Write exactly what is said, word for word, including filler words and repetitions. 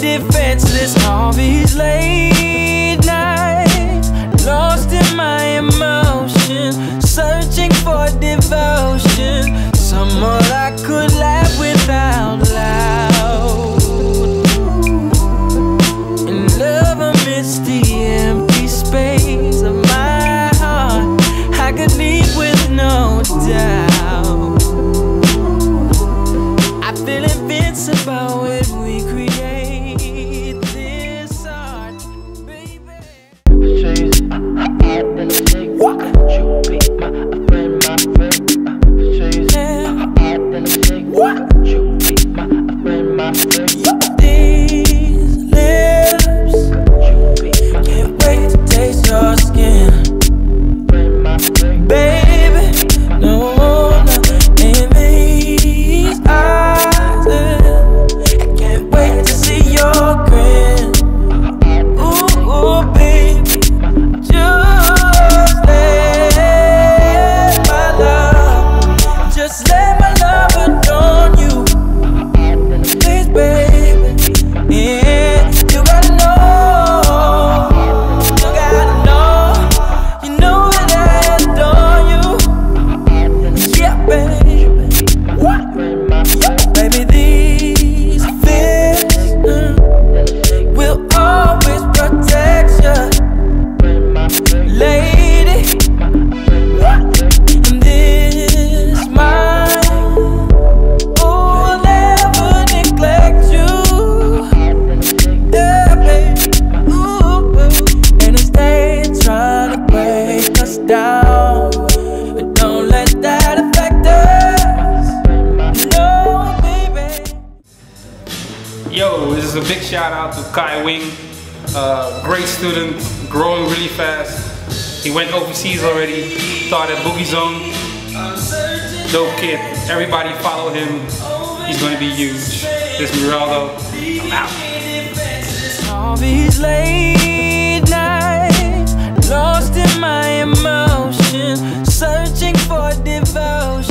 defenseless all these late nights, lost in my emotions, searching for devotion, someone I could laugh without loud, and love amidst the empty space of my heart. I could leave with no doubt. I feel invincible when we create this art, baby. What? You be my friend, my friend. Yeah. What? You be my friend, my friend. These lips, can't wait to taste your skin, baby. No, no, in these eyes, I can't wait to see your grin. Ooh, ooh, baby, just let my love, just let my love adorn you, please, baby. Yeah, you gotta know, you gotta know, you know that I adore you. Yeah, baby. What? Yeah, baby, these fists mm, will always protect you, lady. What? And this mind, oh, will never neglect you. Yeah, baby. Ooh, and if they trying to break us down, but don't let that affect us. No, baby. Yo, this is a big shout out to Kai Wing, uh, great student, growing really fast. He went overseas already, started Boogie Zone. Dope kid, everybody follow him. He's gonna be huge. This is Miraldo, I'm out. All these late nights, lost in my emotions, searching for devotion.